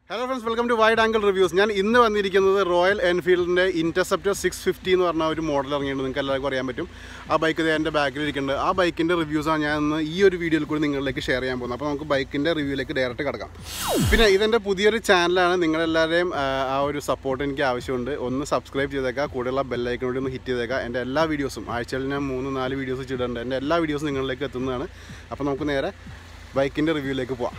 Hello friends, welcome to Wide Angle Reviews. I am in the Royal Enfield Interceptor 650 model. I am bike in the back. I bike in the reviews. I am video share the bike in the review direct. This is a channel. You support and subscribe to the bell icon hit and all videos. I videos. Bike in the review.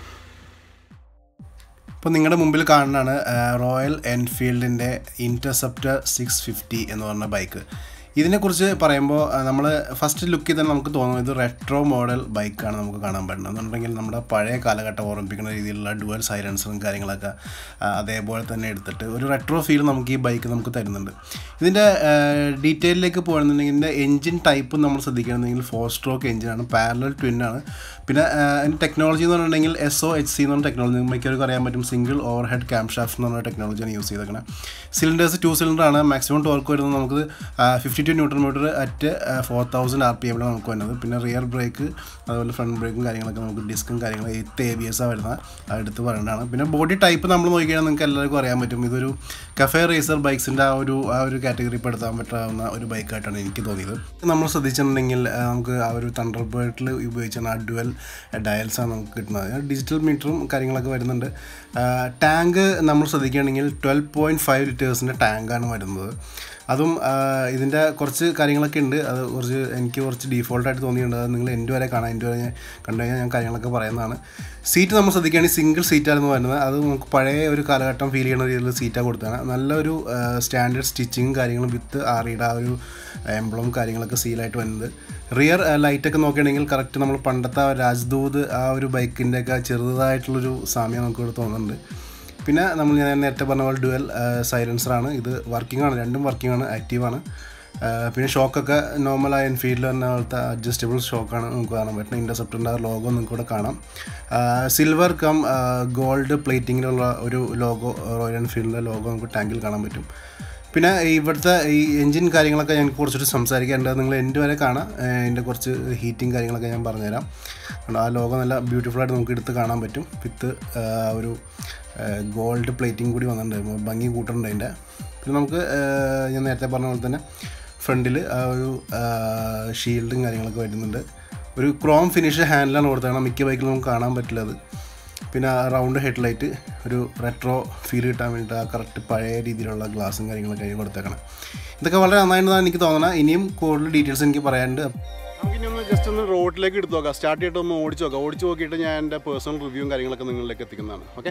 ഇപ്പോൾ നിങ്ങളുടെ മുമ്പിൽ കാണുന്നതാണ് royal എൻഫീൽഡിൻ്റെ interceptor 650 എന്ന് പറഞ്ഞ bike. ഇതിനെക്കുറിച്ച് പറയുമ്പോൾ നമ്മൾ first ലുക്കിൽ തന്നെ നമുക്ക് തോന്നും ഇത് റെട്രോ മോഡൽ ബൈക്കാണ് നമുക്ക് കാണാൻ പറ്റുന്നത്. എന്നുണ്ടെങ്കിൽ നമ്മുടെ പഴയ കാലഘട്ടം ഓർമ്മിപ്പിക്കുന്ന രീതിയിലുള്ള ഡുവൽ സൈലൻസറും കാര്യങ്ങളൊക്കെ അതേപോലെ തന്നെ എടുത്തിട്ട് ഒരു റെട്രോ ഫീൽ നമുക്ക് ഈ ബൈക്ക് നമുക്ക് തരുന്നുണ്ട്. ഇതിൻ്റെ ഡീറ്റെയിലേക്ക് പോകുന്നുണ്ടെങ്കിൽ ഇതിൻ്റെ എൻജിൻ ടൈപ്പ് നമ്മൾ ശ്രദ്ധിക്കുകയാണെന്നുണ്ടെങ്കിൽ 4 സ്ട്രോക്ക് എൻജിനാണ്, പാരലൽ ട്വിന്നാണ്. പിന്നെ അതിൻ്റെ ടെക്നോളജി എന്ന് പറഞ്ഞിട്ടുണ്ടെങ്കിൽ SOHC എന്ന് പറഞ്ഞ ടെക്നോളജി മിക്കവർക്ക് അറിയാൻ പറ്റും. Single over head cam shaft എന്ന് പറഞ്ഞ ടെക്നോളജിയാണ് യൂസ് ചെയ്തേക്കുന്നത്. സിലിണ്ടേഴ്സ് 2 സിലിണ്ടറാണ്. മാക്സിമം ടോർക്ക് വരുന്നത് നമുക്ക് 52 Nm അറ്റ് 4000 RPM നമുക്ക് വരുന്നത്. പിന്നെ റിയർ ബ്രേക്ക് അതുപോലെ ഫ്രണ്ട് ബ്രേക്കും കാര്യങ്ങളൊക്കെ നമുക്ക് ഡിസ്കും കാര്യങ്ങളും 8 ABS വരുന്നത് അടുത്ത് പറയേണ്ടതാണ്. പിന്നെ ബോഡി ടൈപ്പ് നമ്മൾ നോക്കിയാൽ നിങ്ങൾക്ക് എല്ലാവർക്കും അറിയാൻ പറ്റും ഇതൊരു കഫേ റേസർ ബൈക്സിൻ്റെ ആ ഒരു കാറ്റഗറി പെടുത്താൻ പറ്റാവുന്ന ഒരു ബൈക്കായിട്ടാണ് എനിക്ക് തോന്നിയത്. നമ്മൾ ശ്രദ്ധിച്ചിട്ടുണ്ടെങ്കിൽ നമുക്ക് ആ ഒരു തണ്ടർ ബേർഡിൽ ഉപയോഗിച്ചാണ് ആ ഡുവൽ ഡയൽസാണ് നമുക്ക് കിട്ടുന്നത്. ഡിജിറ്റൽ മീറ്ററും കാര്യങ്ങളൊക്കെ വരുന്നുണ്ട്. ടാങ്ക് നമ്മൾ ശ്രദ്ധിക്കുകയാണെങ്കിൽ 12.5 ലിറ്റേഴ്സിൻ്റെ ടാങ്കാണ് വരുന്നത്. അതും ഇതിൻ്റെ കുറച്ച് കാര്യങ്ങളൊക്കെ ഉണ്ട്. അത് എനിക്ക് കുറച്ച് ഡീഫോൾട്ടായിട്ട് തോന്നിയിട്ടുണ്ട്. അത് നിങ്ങൾ എൻ്റെ വരെ കാണാം. എൻ്റെ വരെ കണ്ടു കഴിഞ്ഞാൽ ഞാൻ കാര്യങ്ങളൊക്കെ പറയുന്നതാണ്. സീറ്റ് നമ്മൾ ശ്രദ്ധിക്കുകയാണെങ്കിൽ സിംഗിൾ സീറ്റായിരുന്നു വരുന്നത്. അത് നമുക്ക് പഴയ ഒരു കാലഘട്ടം ഫീൽ ചെയ്യുന്ന രീതിയിൽ സീറ്റാണ് കൊടുത്തതാണ്. നല്ലൊരു സ്റ്റാൻഡേർഡ് സ്റ്റിച്ചിങ്ങും കാര്യങ്ങളും വിത്ത് ആറിയുടെ ആ ഒരു എംബ്ലം കാര്യങ്ങളൊക്കെ സീലായിട്ട് വരുന്നത്. റിയർ ലൈറ്റൊക്കെ നോക്കുകയാണെങ്കിൽ കറക്റ്റ് നമ്മൾ പണ്ടത്തെ രാജ്ദൂത് ആ ഒരു ബൈക്കിൻ്റെയൊക്കെ ചെറുതായിട്ടുള്ളൊരു സാമ്യം നമുക്കിവിടെ തോന്നുന്നുണ്ട്. പിന്നെ ഞാൻ നേരത്തെ പറഞ്ഞ പോലെ ഡുവൽ സൈലൻസറാണ്. ഇത് വർക്കിംഗ് ആണ്, രണ്ടും വർക്കിംഗ് ആണ്, ആക്റ്റീവാണ്. പിന്നെ ഷോക്കൊക്കെ നോർമലായ എൻഫീൽഡിൽ തന്നെ പോലത്തെ അഡ്ജസ്റ്റബിൾ ഷോക്കാണ് നമുക്ക് കാണാൻ പറ്റുന്നത്. ഇൻ്റർസെപ്റ്ററിൻ്റെ ലോഗോ നിങ്ങൾക്ക് ഇവിടെ കാണാം. സിൽവർ കം ഗോൾഡ് പ്ലേറ്റിങ്ങിലുള്ള ഒരു ലോഗോ, റോയൽ എൻഫീൽഡിൻ്റെ ലോഗോ നമുക്ക് ടാങ്കിൽ കാണാൻ പറ്റും. പിന്നെ ഇവിടുത്തെ ഈ എൻജിൻ കാര്യങ്ങളൊക്കെ ഞാൻ കുറച്ചിട്ട് സംസാരിക്കേണ്ടത് നിങ്ങൾ എൻ്റെ വരെ കാണാം. ഇതിൻ്റെ കുറച്ച് ഹീറ്റിങ് കാര്യങ്ങളൊക്കെ ഞാൻ പറഞ്ഞുതരാം. ആ ലോഗോ നല്ല ബ്യൂട്ടിഫുള്ളായിട്ട് നമുക്ക് എടുത്ത് കാണാൻ പറ്റും. വിത്ത് ഒരു ഗോൾഡ് പ്ലേറ്റിംഗ് കൂടി വന്നിട്ടുണ്ട്, ഭംഗി കൂട്ടുന്നുണ്ട് അതിൻ്റെ. പിന്നെ നമുക്ക് ഞാൻ നേരത്തെ പറഞ്ഞ പോലെ തന്നെ ഫ്രണ്ടിൽ ആ ഒരു ഷീൽഡും കാര്യങ്ങളൊക്കെ വരുന്നുണ്ട്. ഒരു ക്രോം ഫിനിഷ് ഹാൻഡിലാണ് കൊടുത്തതാണ്. മിക്ക ബൈക്കിലും നമുക്ക് കാണാൻ പറ്റില്ല അത്. പിന്നെ റൗണ്ട് ഹെഡ്ലൈറ്റ് ഒരു റെട്രോ ഫീൽ കിട്ടാൻ വേണ്ടിയിട്ട് ആ കറക്റ്റ് പഴയ രീതിയിലുള്ള ഗ്ലാസും കാര്യങ്ങളൊക്കെ അതിന് കൊടുത്തേക്കണം. ഇതൊക്കെ വളരെ നന്നായിട്ടാണ് എനിക്ക് തോന്നുന്നത്. ഇനിയും കൂടുതൽ ഡീറ്റെയിൽസ് എനിക്ക് പറയാനുണ്ട്. നമുക്കിനി ജസ്റ്റ് ഒന്ന് റോഡിലേക്ക് എടുത്ത് നോക്കാം. സ്റ്റാർട്ട് ചെയ്തിട്ട് ഒന്ന് ഓടിച്ച് നോക്കിയിട്ട് ഞാൻ എൻ്റെ പേഴ്സണൽ റിവ്യൂവും കാര്യങ്ങളൊക്കെ നിങ്ങളിലേക്ക് എത്തിക്കുന്നതാണ്. ഓക്കെ.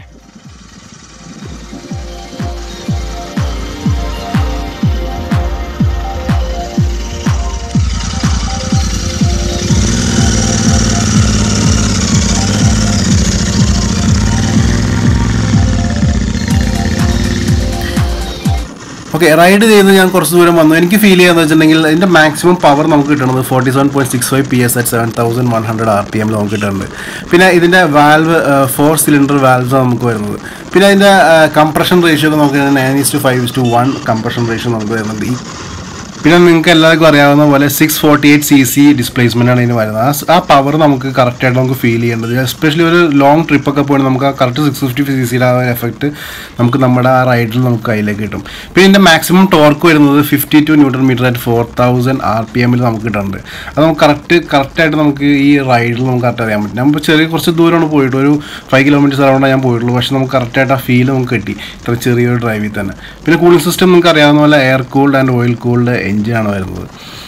ഓക്കെ, റൈഡ് ചെയ്യുന്നത് ഞാൻ കുറച്ച് ദൂരം വന്നു. എനിക്ക് ഫീൽ ചെയ്യാന്ന് വെച്ചിട്ടുണ്ടെങ്കിൽ ഇതിൻ്റെ മാക്സിമം പവർ നമുക്ക് കിട്ടുന്നത് 47.65 PS at 7100 RPM നമുക്ക് കിട്ടുന്നുണ്ട്. പിന്നെ ഇതിൻ്റെ വാൽവ് 4 സിലിണ്ടർ വാൽവ്സ് നമുക്ക് വരുന്നത്. പിന്നെ അതിൻ്റെ കംപ്രഷൻ റേഷ്യോ ഒക്കെ നോക്കുകയാണെങ്കിൽ 9:5:1 കംപ്രഷൻ റേഷ്യോ നമുക്ക് വരുന്നുണ്ട്. പിന്നെ നിങ്ങൾക്ക് എല്ലാവർക്കും അറിയാവുന്ന പോലെ 648 cc ഡിസ്പ്ലേസ്മെൻ്റാണ് ഇതിന് വരുന്നത്. ആ പവർ നമുക്ക് കറക്റ്റായിട്ട് നമുക്ക് ഫീൽ ചെയ്യേണ്ടത്. എസ്പെഷ്യലി ഒരു ലോങ് ട്രിപ്പൊക്കെ പോയിട്ട് നമുക്ക് ആ കറക്റ്റ് 650 cc ആ ഒരു എഫക്റ്റ് നമുക്ക് നമ്മുടെ ആ റൈഡിൽ നമുക്ക് കയ്യിലേക്ക് കിട്ടും. പിന്നെ ഇതിൻ്റെ മാക്സിമം ടോർക്ക് വരുന്നത് 52 Nm at 4000 RPM നമുക്ക് കിട്ടുന്നുണ്ട്. അത് നമുക്ക് കറക്റ്റായിട്ട് നമുക്ക് ഈ റൈഡിൽ നമുക്ക് കറക്റ്റ് അറിയാൻ പറ്റും. നമ്മൾ കുറച്ച് ദൂരമാണ് പോയിട്ട്, ഒരു 5 കിലോമീറ്റേഴ്സ് അറൗണ്ടാണ് ഞാൻ പോയിട്ടുള്ളൂ. പക്ഷേ നമുക്ക് കറക്റ്റായിട്ട് ആ ഫീൽ നമുക്ക് കിട്ടി ഇത്ര ചെറിയൊരു ഡ്രൈവിൽ തന്നെ. പിന്നെ കൂളിംഗ് സിസ്റ്റം നിങ്ങൾക്ക് അറിയാവുന്ന പോലെ air cooled and oil cooled എൻജിനാണ് വരുന്നത്.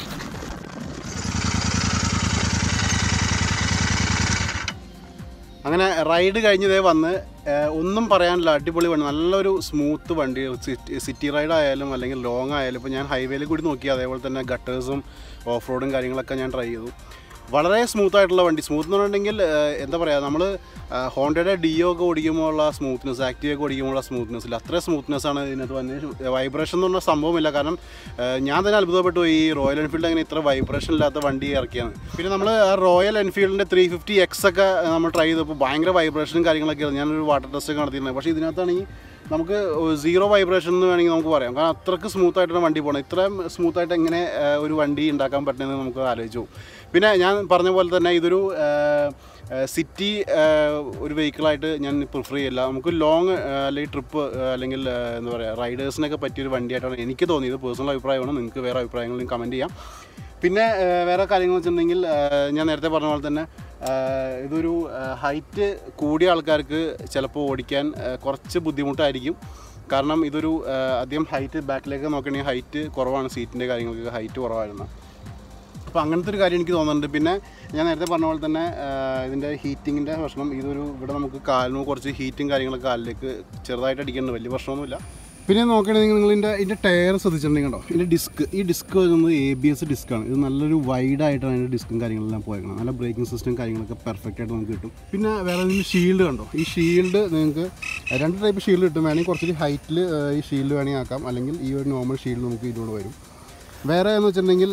അങ്ങനെ റൈഡ് കഴിഞ്ഞതേ വന്ന് ഒന്നും പറയാനില്ല, അടിപൊളി വണ്ടി, നല്ലൊരു സ്മൂത്ത് വണ്ടി. സിറ്റി റൈഡ് ആയാലും അല്ലെങ്കിൽ ലോങ് ആയാലും ഇപ്പോൾ ഞാൻ ഹൈവേയിൽ കൂടി നോക്കി, അതേപോലെ തന്നെ ഗട്ടേഴ്സും ഓഫ് റോഡും കാര്യങ്ങളൊക്കെ ഞാൻ ട്രൈ ചെയ്തു. വളരെ സ്മൂത്തായിട്ടുള്ള വണ്ടി. സ്മൂത്ത് എന്ന് പറഞ്ഞിട്ടുണ്ടെങ്കിൽ എന്താ പറയുക, നമ്മൾ ഹോണ്ടയുടെ ഡിയോ ഒക്കെ ഓടിക്കുമ്പോൾ ഉള്ള സ്മൂത്ത്നെസ്, ആക്റ്റീവ് ഒക്കെ ഓടിക്കുമ്പോൾ ഉള്ള സ്മൂത്ത്നെസ് ഇല്ല, അത്രയും സ്മൂത്ത്നെസ്സാണ് ഇതിനകത്ത് വന്നത്. വൈബ്രേഷൻ എന്ന് പറഞ്ഞ സംഭവമില്ല. കാരണം ഞാൻ തന്നെ അത്ഭുതപ്പെട്ടു ഈ റോയൽ എൻഫീൽഡ് അങ്ങനെ ഇത്ര വൈബ്രേഷൻ ഇല്ലാത്ത വണ്ടി ഇറക്കിയാണ്. പിന്നെ നമ്മൾ റോയൽ എൻഫീൽഡിൻ്റെ 350X ഒക്കെ നമ്മൾ ട്രൈ ചെയ്തപ്പോൾ ഭയങ്കര വൈബ്രേഷനും കാര്യങ്ങളൊക്കെ ആയിരുന്നു. ഞാനൊരു വാട്ടർ ടെസ്റ്റ് ഒക്കെ നടത്തിയിരുന്നത്. പക്ഷേ ഇതിനകത്താണെങ്കിൽ നമുക്ക് 0 വൈബ്രേഷൻ എന്ന് വേണമെങ്കിൽ നമുക്ക് പറയാം. കാരണം അത്രയ്ക്ക് സ്മൂത്തായിട്ടാണ് വണ്ടി പോകണം. ഇത്രയും സ്മൂത്തായിട്ട് എങ്ങനെ ഒരു വണ്ടി ഉണ്ടാക്കാൻ പറ്റുന്നതെന്ന് നമുക്ക് ആലോചിച്ചു. പിന്നെ ഞാൻ പറഞ്ഞ പോലെ തന്നെ ഇതൊരു സിറ്റി ഒരു വെഹിക്കിളായിട്ട് ഞാൻ പ്രിഫർ ചെയ്യില്ല. നമുക്ക് ലോങ് അല്ലെങ്കിൽ ട്രിപ്പ് അല്ലെങ്കിൽ എന്താ പറയുക റൈഡേഴ്സിനൊക്കെ പറ്റിയൊരു വണ്ടിയായിട്ടാണ് എനിക്ക് തോന്നിയത്. പേഴ്സണൽ അഭിപ്രായമാണ്. നിങ്ങൾക്ക് വേറെ അഭിപ്രായങ്ങൾ കമൻറ്റ് ചെയ്യാം. പിന്നെ വേറെ കാര്യങ്ങൾ വെച്ചിട്ടുണ്ടെങ്കിൽ ഞാൻ നേരത്തെ പറഞ്ഞ പോലെ തന്നെ ഇതൊരു ഹൈറ്റ് കൂടിയ ആൾക്കാർക്ക് ചിലപ്പോൾ ഓടിക്കാൻ കുറച്ച് ബുദ്ധിമുട്ടായിരിക്കും. കാരണം ഇതൊരു അധികം ഹൈറ്റ് ബാക്കിലേക്ക് നോക്കുകയാണെങ്കിൽ ഹൈറ്റ് കുറവാണ്, സീറ്റിൻ്റെ കാര്യങ്ങൾക്ക് ഹൈറ്റ് കുറവായിരുന്നു. അപ്പോൾ അങ്ങനത്തെ ഒരു കാര്യം എനിക്ക് തോന്നുന്നുണ്ട്. പിന്നെ ഞാൻ നേരത്തെ പറഞ്ഞ പോലെ തന്നെ ഇതിൻ്റെ ഹീറ്റിങ്ങിൻ്റെ പ്രശ്നം, ഇതൊരു ഇവിടെ നമുക്ക് കാലിന് കുറച്ച് ഹീറ്റും കാര്യങ്ങളൊക്കെ കാലിലേക്ക് ചെറുതായിട്ട് അടിക്കുന്നുണ്ട്, വലിയ പ്രശ്നമൊന്നുമില്ല. പിന്നെ നോക്കുകയാണെങ്കിൽ നിങ്ങൾ ഇതിൻ്റെ ടയർ ശ്രദ്ധിച്ചിട്ടുണ്ടെങ്കിൽ കണ്ടോ, ഇതിൻ്റെ ഈ ഡിസ്ക് വരുന്നത് ABS ഡിസ്ക്കാണ്. ഇത് നല്ലൊരു വൈഡായിട്ടാണ് അതിൻ്റെ ഡിസ്ക്കും കാര്യങ്ങളെല്ലാം പോയേക്കണം. നല്ല ബ്രേക്കിംഗ് സിസ്റ്റം കാര്യങ്ങളൊക്കെ പെർഫെക്റ്റ് ആയിട്ട് നമുക്ക് കിട്ടും. പിന്നെ വേറെ ഇതിൻ്റെ ഷീൽഡ് കണ്ടോ, ഈ ഷീൽഡ് നിങ്ങൾക്ക് 2 ടൈപ്പ് ഷീൽഡ് കിട്ടും. വേണമെങ്കിൽ കുറച്ച് ഹൈറ്റിൽ ഈ ഷീൽഡ് വേണമെങ്കിൽ ആക്കാം, അല്ലെങ്കിൽ ഈ ഒരു നോർമൽ ഷീൽഡ് നമുക്ക് ഇതിലൂടെ വരും. വേറെ എന്ന് വെച്ചിട്ടുണ്ടെങ്കിൽ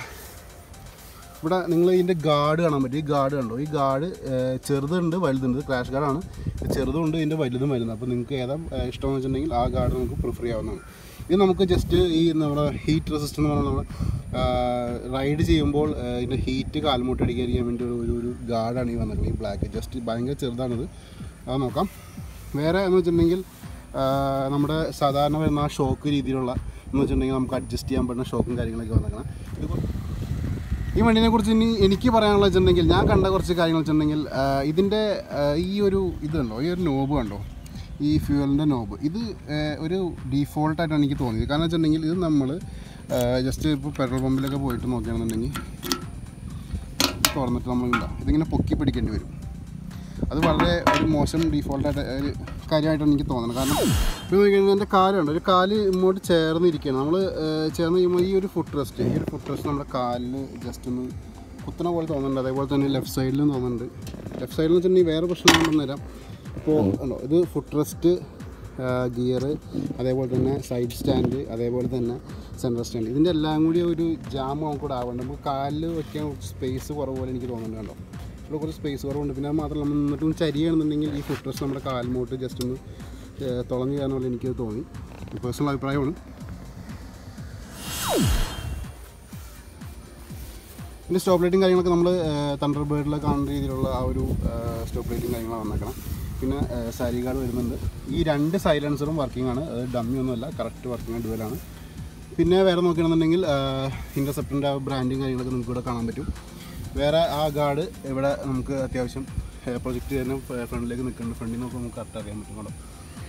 ഇവിടെ നിങ്ങൾ ഇതിൻ്റെ ഗാർഡ് കാണാൻ പറ്റും. ഈ ഗാർഡ് കണ്ടോ, ഈ ഗാർഡ് ചെറുതുണ്ട് വലുതുണ്ട്, ക്രാഷ് ഗാർഡാണ്. ചെറുതുണ്ട് ഇതിൻ്റെ വലുതും വരുന്നത്. അപ്പോൾ നിങ്ങൾക്ക് ഏതാ ഇഷ്ടമെന്ന് വെച്ചിട്ടുണ്ടെങ്കിൽ ആ ഗാർഡ് നമുക്ക് പ്രിഫർ ചെയ്യാവുന്നതാണ്. ഇത് നമുക്ക് ജസ്റ്റ് ഈ നമ്മുടെ ഹീറ്റ് റെസിസ്റ്റൻ്റ് എന്ന് പറഞ്ഞാൽ നമ്മൾ റൈഡ് ചെയ്യുമ്പോൾ ഇതിൻ്റെ ഹീറ്റ് കാൽമുട്ട് അടിക്കാതിരിക്കാൻ വേണ്ടി ഒരു ഗാർഡാണ് ഈ വന്നിട്ടുള്ളത്. ഈ ബ്ലാക്ക് ജസ്റ്റ് ഭയങ്കര ചെറുതാണിത്. അത് നോക്കാം. വേറെ എന്ന് വെച്ചിട്ടുണ്ടെങ്കിൽ നമ്മുടെ സാധാരണ വരുന്ന ആ ഷോക്ക് രീതിയിലുള്ള എന്ന് വെച്ചിട്ടുണ്ടെങ്കിൽ നമുക്ക് അഡ്ജസ്റ്റ് ചെയ്യാൻ പറ്റുന്ന ഷോക്കും കാര്യങ്ങളൊക്കെ വന്നിരിക്കണം. ഈ വണ്ടിനെ കുറിച്ച് ഇനി എനിക്ക് പറയാനുള്ള വെച്ചിട്ടുണ്ടെങ്കിൽ ഞാൻ കണ്ട കുറച്ച് കാര്യങ്ങൾ വെച്ചിട്ടുണ്ടെങ്കിൽ ഇതിൻ്റെ ഈ ഒരു ഇതുണ്ടോ, ഈ ഒരു നോബ് കണ്ടോ, ഈ ഫ്യൂവലിൻ്റെ നോബ്, ഇത് ഒരു ഡീഫോൾട്ടായിട്ടാണ് എനിക്ക് തോന്നിയത്. കാരണം വെച്ചിട്ടുണ്ടെങ്കിൽ ഇത് നമ്മൾ ജസ്റ്റ് ഇപ്പോൾ പെട്രോൾ പമ്പിലൊക്കെ പോയിട്ട് നോക്കുകയാണെന്നുണ്ടെങ്കിൽ തുറന്നിട്ട് നമ്മളുണ്ടോ ഇതിങ്ങനെ പൊക്കി പിടിക്കേണ്ടി വരും. അത് വളരെ ഒരു മോശം ഡീഫോൾട്ടായിട്ട് ഒരു കാര്യമായിട്ടാണ് എനിക്ക് തോന്നുന്നത്. കാരണം ഇപ്പോൾ നോക്കിക്കഴിഞ്ഞാൽ എൻ്റെ കാലുണ്ട്, ഒരു കാല് ഇങ്ങോട്ട് ചേർന്നിരിക്കുകയാണ്. നമ്മൾ ചേർന്ന് കഴിയുമ്പോൾ ഈ ഒരു ഫുട്ട് റെസ്റ്റ് നമ്മുടെ കാലിന് ജസ്റ്റ് ഒന്ന് കുത്തണ പോലെ തോന്നുന്നുണ്ട്. അതേപോലെ തന്നെ ലെഫ്റ്റ് സൈഡിലും തോന്നുന്നുണ്ട്. ലെഫ്റ്റ് സൈഡിൽ എന്ന് വെച്ചിട്ടുണ്ടെങ്കിൽ വേറെ പ്രശ്നം കൊണ്ടു തരാം. ഇപ്പോൾ ഉണ്ടോ, ഇത് ഫുട്ട് റെസ്റ്റ്, ഗിയർ, അതേപോലെ തന്നെ സൈഡ് സ്റ്റാൻഡ്, അതേപോലെ തന്നെ സെൻട്രൽ സ്റ്റാൻഡ്, ഇതിൻ്റെ എല്ലാം കൂടി ഒരു ജാം നമുക്കിവിടെ ആവുന്നുണ്ട്. നമുക്ക് കാലിൽ വയ്ക്കാൻ സ്പേസ് കുറവ് പോലെ എനിക്ക് തോന്നുന്നുണ്ട്. കണ്ടോ, ഇവിടെ കുറച്ച് സ്പേസ് കുറവുണ്ട്. പിന്നെ അത് മാത്രമല്ല നമ്മൾ നിന്നിട്ടും ചരിയാണെന്നുണ്ടെങ്കിൽ ഈ ഫുട്ട് റെസ്റ്റ് നമ്മുടെ കാൽമോട്ട് ജസ്റ്റ് ഒന്ന് തുളഞ്ഞു കയറാനുള്ള എനിക്ക് തോന്നി. പേഴ്സണൽ അഭിപ്രായമാണ്. പിന്നെ സ്റ്റോപ്പ് ലൈറ്റും കാര്യങ്ങളൊക്കെ നമ്മൾ തണ്ടർ ബേർഡിൽ കാണുന്ന രീതിയിലുള്ള ആ ഒരു സ്റ്റോപ്പ് ലൈറ്റും കാര്യങ്ങളാണ് വന്നേക്കണം. പിന്നെ സാരി ഗാർഡ് വരുന്നുണ്ട്. ഈ 2 സൈലൻസറും വർക്കിംഗ് ആണ്, അത് ഡമ്മി ഒന്നുമല്ല, കറക്റ്റ് വർക്കിംഗ് ഡുവലാണ്. പിന്നെ വേറെ നോക്കുകയാണെന്നുണ്ടെങ്കിൽ ഇൻ്റർസെപ്റ്ററിൻ്റെ ആ ബ്രാൻഡും കാര്യങ്ങളൊക്കെ നമുക്ക് ഇവിടെ കാണാൻ പറ്റും. വേറെ ആ ഗാർഡ് ഇവിടെ നമുക്ക് അത്യാവശ്യം പ്രൊജക്റ്റ് തന്നെ ഫ്രണ്ടിലേക്ക് നിൽക്കുന്നുണ്ട്. ഫ്രണ്ടിൽ നോക്കുമ്പോൾ നമുക്ക് കറക്റ്റ് അറിയാൻ പറ്റും. കേട്ടോ,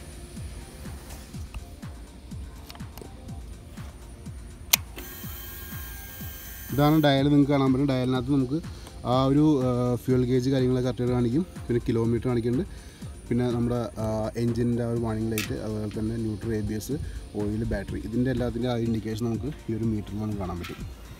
ഇതാണ് ഡയൽ നിങ്ങൾക്ക് കാണാൻ പറ്റും. ഡയലിനകത്ത് നമുക്ക് ആ ഒരു ഫ്യൂൽ ഗേജ് കാര്യങ്ങളൊക്കെ കറക്റ്റായിട്ട് കാണിക്കും. പിന്നെ കിലോമീറ്റർ കാണിക്കുന്നുണ്ട്. പിന്നെ നമ്മുടെ എൻജിൻ്റെ ആ ഒരു വാണിംഗ് ലൈറ്റ്, അതുപോലെ തന്നെ ന്യൂട്രൽ, ABS, ഓയിൽ, ബാറ്ററി, ഇതിൻ്റെ എല്ലാത്തിൻ്റെ ആ ഇൻഡിക്കേഷൻ നമുക്ക് ഈ ഒരു മീറ്ററിൽ നമുക്ക് കാണാൻ പറ്റും.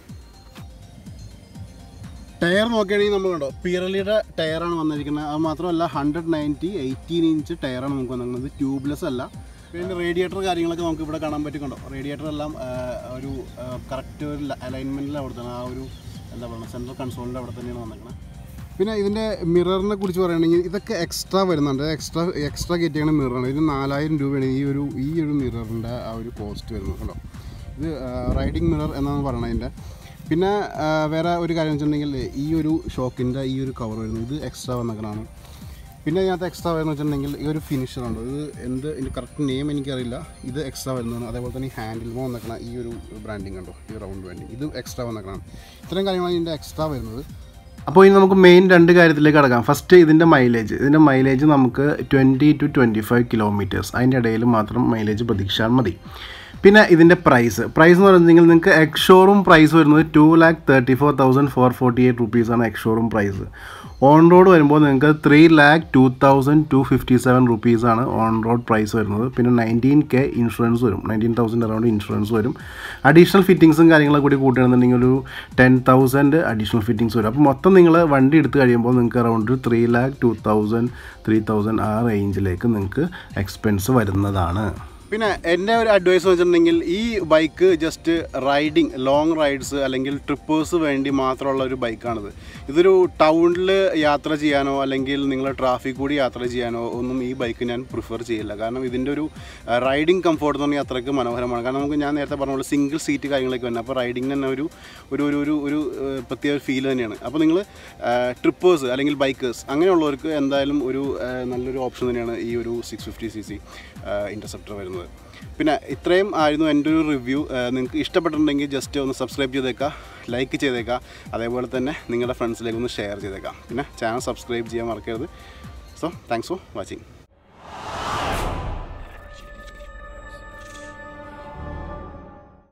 ടയർ നോക്കുകയാണെങ്കിൽ നമ്മൾ കണ്ടോ പിറലിയുടെ ടയറാണ് വന്നിരിക്കുന്നത്. അത് മാത്രമല്ല 190 18 ഇഞ്ച് ടയറാണ് നമുക്ക് വന്നിരിക്കുന്നത്. ട്യൂബ്ലെസ് അല്ല. പിന്നെ റേഡിയേറ്റർ കാര്യങ്ങളൊക്കെ നമുക്ക് ഇവിടെ കാണാൻ പറ്റുന്നുണ്ടോ. റേഡിയേറ്റർ എല്ലാം ഒരു കറക്റ്റ് ഒരു അലൈൻമെൻറ്റിൽ അവിടെ തന്നെ ആ ഒരു എന്താ പറയുക സെൻട്രൽ കൺസോളിൻ്റെ അവിടെ തന്നെയാണ് വന്നിരിക്കുന്നത്. പിന്നെ ഇതിൻ്റെ മിററിനെ കുറിച്ച് പറയുകയാണെങ്കിൽ ഇതൊക്കെ എക്സ്ട്രാ വരുന്നുണ്ട്. എക്സ്ട്രാ കയറ്റിയാണ് മിററാണ്. ഇത് 4000 രൂപയാണ് ഈ ഒരു മിററിൻ്റെ ആ ഒരു കോസ്റ്റ് വരുന്നത്. കേട്ടോ, ഇത് റൈഡിങ് മിറർ എന്നാണ് പറയുന്നത് ഇതിൻ്റെ. പിന്നെ വേറെ ഒരു കാര്യം വെച്ചിട്ടുണ്ടെങ്കിൽ ഈ ഒരു ഷോക്കിൻ്റെ ഈ ഒരു കവർ വരുന്നത് ഇത് എക്സ്ട്രാ വന്നേക്കണതാണ്. പിന്നെ ഇതിനകത്ത് എക്സ്ട്രാ വരുന്നത് വെച്ചിട്ടുണ്ടെങ്കിൽ ഈ ഒരു ഫിനിഷറുണ്ട്. ഇത് ഇതിൻ്റെ കറക്റ്റ് നെയിം എനിക്കറിയില്ല. ഇത് എക്സ്ട്രാ വരുന്നതാണ്. അതേപോലെ തന്നെ ഈ ഹാൻഡിൽ വന്നേക്കണം ഈ ഒരു ബ്രാൻഡിങ് കണ്ടോ, ഈ റൗണ്ട് ബ്രാൻഡിങ്, ഇത് എക്സ്ട്രാ വന്നേക്കണം. ഇത്രയും കാര്യങ്ങളാണ് ഇതിൻ്റെ എക്സ്ട്രാ വരുന്നത്. അപ്പോൾ ഇനി നമുക്ക് മെയിൻ 2 കാര്യത്തിലേക്ക് കടക്കാം. ഫസ്റ്റ് ഇതിൻ്റെ മൈലേജ് നമുക്ക് 20 to 25 കിലോമീറ്റേഴ്സ്, അതിൻ്റെ ഇടയിൽ മാത്രം മൈലേജ് പ്രതീക്ഷിച്ചാൽ മതി. പിന്നെ ഇതിൻ്റെ പ്രൈസ് എന്ന് പറഞ്ഞിട്ടുണ്ടെങ്കിൽ നിങ്ങൾക്ക് എക്സ് ഷോറൂം പ്രൈസ് വരുന്നത് 2,34,448 റുപ്പീസാണ് ex showroom price. On road വരുമ്പോൾ നിങ്ങൾക്ക് 3,02,257 റുപ്പീസാണ് ഓൺ റോഡ് പ്രൈസ് വരുന്നത്. പിന്നെ 19K ഇൻഷുറൻസ് വരും, 19,000 അറൗണ്ട് ഇൻഷുറൻസ് വരും. അഡീഷണൽ ഫിറ്റിങ്സും കാര്യങ്ങളൊക്കെ കൂടി കൂട്ടുകയാണെന്നുണ്ടെങ്കിൽ ഒരു 10,000 അഡീഷണൽ ഫിറ്റിങ്സ് വരും. അപ്പോൾ മൊത്തം നിങ്ങൾ വണ്ടി എടുത്ത് കഴിയുമ്പോൾ നിങ്ങൾക്ക് അറൗണ്ട് 3,02,000 3,000 ആ റേഞ്ചിലേക്ക് നിങ്ങൾക്ക് എക്സ്പെൻസ് വരുന്നതാണ്. പിന്നെ എൻ്റെ ഒരു അഡ്വൈസ് വെച്ചിട്ടുണ്ടെങ്കിൽ ഈ bike just riding long rides അല്ലെങ്കിൽ ട്രിപ്പേഴ്സ് വേണ്ടി മാത്രമുള്ള ഒരു ബൈക്കാണിത്. ഇതൊരു ടൗണിൽ യാത്ര ചെയ്യാനോ അല്ലെങ്കിൽ നിങ്ങൾ ട്രാഫിക് കൂടി യാത്ര ചെയ്യാനോ ഒന്നും ഈ ബൈക്ക് ഞാൻ പ്രിഫർ ചെയ്യില്ല. കാരണം ഇതിൻ്റെ ഒരു റൈഡിങ് കംഫോർട്ട് എന്ന് പറഞ്ഞാൽ അത്രയ്ക്ക് മനോഹരമാണ്. കാരണം നമുക്ക് ഞാൻ നേരത്തെ പറഞ്ഞ പോലെ സിംഗിൾ സീറ്റ് കാര്യങ്ങളൊക്കെ വരുന്നത്, അപ്പോൾ റൈഡിങ്ങിന് തന്നെ ഒരു ഒരു ഒരു ഒരു പ്രത്യേക ഫീൽ തന്നെയാണ്. അപ്പോൾ നിങ്ങൾ ട്രിപ്പേഴ്സ് അല്ലെങ്കിൽ ബൈക്കേഴ്സ് അങ്ങനെയുള്ളവർക്ക് എന്തായാലും ഒരു നല്ലൊരു ഓപ്ഷൻ തന്നെയാണ് ഈ ഒരു 650cc ഇൻ്റർസെപ്റ്റർ വരുന്നത്. പിന്നെ ഇത്രയും ആയിരുന്നു എൻ്റെ ഒരു റിവ്യൂ. നിങ്ങൾക്ക് ഇഷ്ടപ്പെട്ടിട്ടുണ്ടെങ്കിൽ ജസ്റ്റ് ഒന്ന് സബ്സ്ക്രൈബ് ചെയ്തേക്കാം, ലൈക്ക് ചെയ്തേക്കാം, അതേപോലെ തന്നെ നിങ്ങളുടെ ഫ്രണ്ട്സിലേക്ക് ഒന്ന് ഷെയർ ചെയ്തേക്കാം. പിന്നെ ചാനൽ സബ്സ്ക്രൈബ് ചെയ്യാൻ മറക്കരുത്. So thanks for watching.